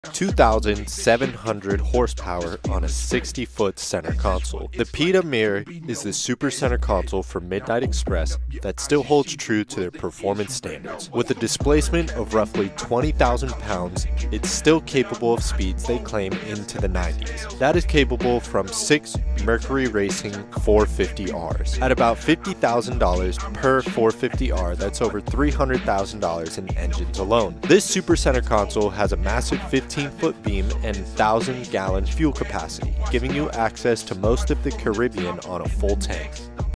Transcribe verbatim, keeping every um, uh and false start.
two thousand seven hundred horsepower on a sixty foot center console. The PETA Mirror is the super center console for Midnight Express that still holds true to their performance standards. With a displacement of roughly twenty thousand pounds, it's still capable of speeds they claim into the nineties. That is capable from six Mercury Racing four fifty Rs. At about fifty thousand dollars per four fifty R, that's over three hundred thousand dollars in engines alone. This super center console has a massive fifteen foot beam and one thousand gallon fuel capacity, giving you access to most of the Caribbean on a full tank.